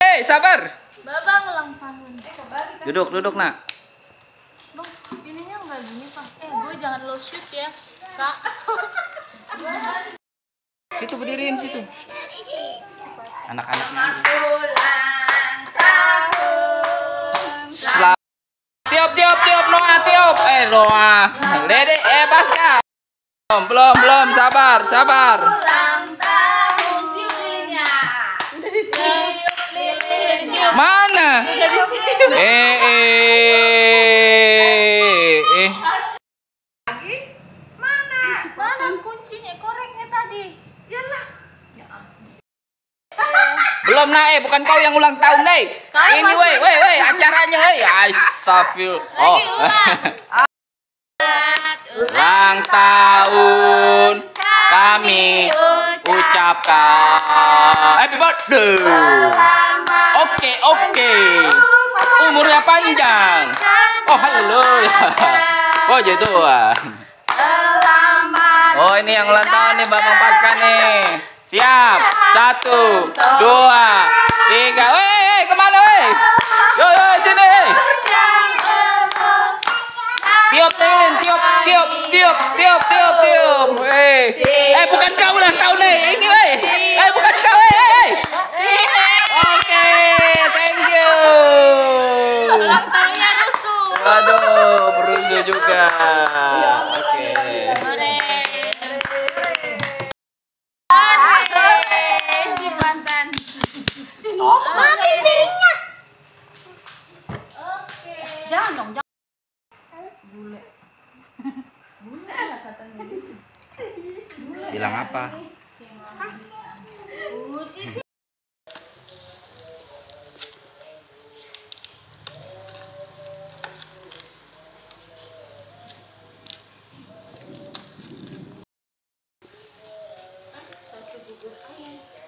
sabar. Babang ulang tahun. Duduk nak. Bang, ininya enggak gini, Pak. Gue jangan lo shoot ya, Kak. Situ berdiriin situ. Anak-anaknya aja. Ulang tahun. Tiup Noah tiup. Noah. Dede Baska. Belum sabar. Ulang tahun tiup lilinnya. Tiup lilinnya. Mana? Mana kuncinya, koreknya tadi? Yalah. Belum bukan kau yang ulang tahun Ini weh acaranya Astagfirullah. Ulang tahun kami ucapkan happy birthday. Oke. Umurnya panjang. Oh haleluya. Oh jatuhan. Oh ini yang ulang tahun nih Bang Pasca nih. Siap. 1, 2, 3. Weh, kemana weh? Yo sini. Tiup. Bukan kau ulang tahun ini weh. Bukan kau Oke, thank you. Ulang tahunnya rusuh. Waduh, berusuh juga. Oke. Si mantan. Ambil piringnya. Oke. Jangan dong. Bule ya katanya gitu. Bilang apa? Satu bubur ayam.